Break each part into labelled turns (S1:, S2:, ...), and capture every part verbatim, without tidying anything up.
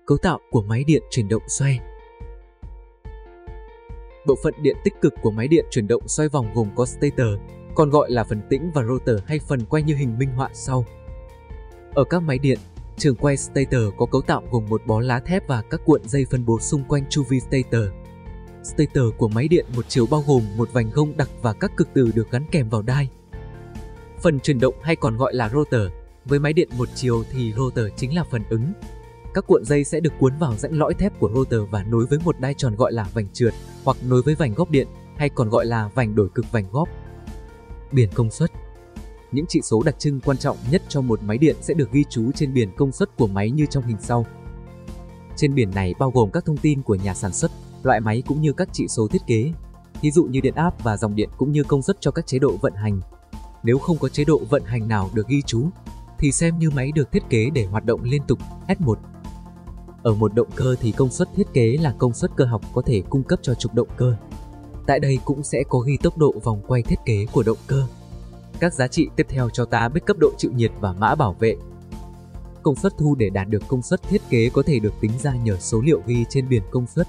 S1: Cấu tạo của máy điện chuyển động xoay. Bộ phận điện tích cực của máy điện chuyển động xoay vòng gồm có stator, còn gọi là phần tĩnh, và rotor hay phần quay như hình minh họa sau. Ở các máy điện, trường quay stator có cấu tạo gồm một bó lá thép và các cuộn dây phân bố xung quanh chu vi stator. Stator của máy điện một chiều bao gồm một vành gông đặc và các cực từ được gắn kèm vào đai. Phần chuyển động hay còn gọi là rotor, với máy điện một chiều thì rotor chính là phần ứng. Các cuộn dây sẽ được cuốn vào rãnh lõi thép của rotor và nối với một đai tròn gọi là vành trượt, hoặc nối với vành góp điện, hay còn gọi là vành đổi cực vành góp. Biển công suất. Những chỉ số đặc trưng quan trọng nhất cho một máy điện sẽ được ghi chú trên biển công suất của máy như trong hình sau. Trên biển này bao gồm các thông tin của nhà sản xuất, loại máy cũng như các chỉ số thiết kế, ví dụ như điện áp và dòng điện cũng như công suất cho các chế độ vận hành. Nếu không có chế độ vận hành nào được ghi chú, thì xem như máy được thiết kế để hoạt động liên tục, S một. Ở một động cơ thì công suất thiết kế là công suất cơ học có thể cung cấp cho trục động cơ. Tại đây cũng sẽ có ghi tốc độ vòng quay thiết kế của động cơ. Các giá trị tiếp theo cho ta biết cấp độ chịu nhiệt và mã bảo vệ. Công suất thu để đạt được công suất thiết kế có thể được tính ra nhờ số liệu ghi trên biển công suất.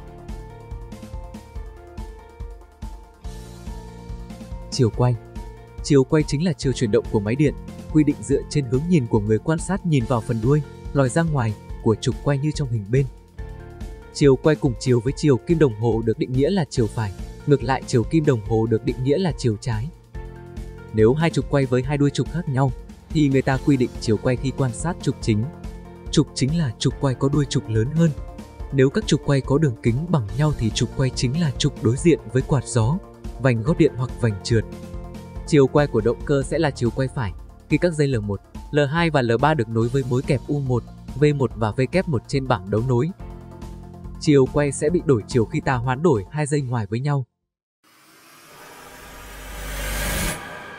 S1: Chiều quay. Chiều quay chính là chiều chuyển động của máy điện, quy định dựa trên hướng nhìn của người quan sát nhìn vào phần đuôi, lòi ra ngoài của trục quay như trong hình bên. Chiều quay cùng chiều với chiều kim đồng hồ được định nghĩa là chiều phải, ngược lại chiều kim đồng hồ được định nghĩa là chiều trái. Nếu hai trục quay với hai đuôi trục khác nhau, thì người ta quy định chiều quay khi quan sát trục chính. Trục chính là trục quay có đuôi trục lớn hơn. Nếu các trục quay có đường kính bằng nhau thì trục quay chính là trục đối diện với quạt gió, vành góp điện hoặc vành trượt. Chiều quay của động cơ sẽ là chiều quay phải khi các dây L một, L hai và L ba được nối với mối kẹp U một, V một và V kép một trên bảng đấu nối. Chiều quay sẽ bị đổi chiều khi ta hoán đổi hai dây ngoài với nhau.